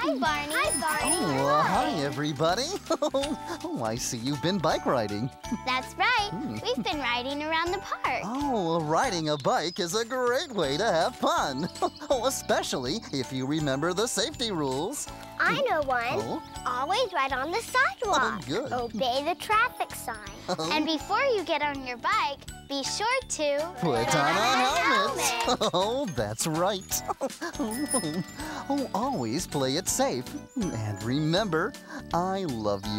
Hi, Barney. Hi, Barney. Oh, hi, everybody. Oh, I see you've been bike riding. That's right. We've been riding around the park. Oh, riding a bike is a great way to have fun. Oh, especially if you remember the safety rules. I know one. Oh? Always ride on the sidewalk. Oh, good. Obey the traffic sign. Oh. And before you get on your bike, be sure to Put on a helmet. Oh, that's right. Oh, always play it safe. And remember, I love you.